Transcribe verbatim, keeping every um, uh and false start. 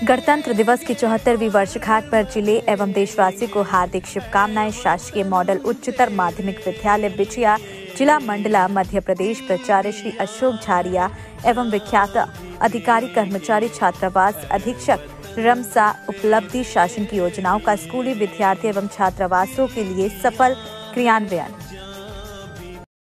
गणतंत्र दिवस की चौहत्तरवीं वर्षगांठ पर जिले एवं देशवासियों को हार्दिक शुभकामनाएं। शासकीय मॉडल उच्चतर माध्यमिक विद्यालय बिछिया, जिला मंडला, मध्य प्रदेश प्राचार्य श्री अशोक झारिया एवं विख्यात अधिकारी कर्मचारी छात्रावास अधीक्षक रमसा उपलब्धि शासन की योजनाओं का स्कूली विद्यार्थी एवं छात्रावासों के लिए सफल क्रियान्वयन।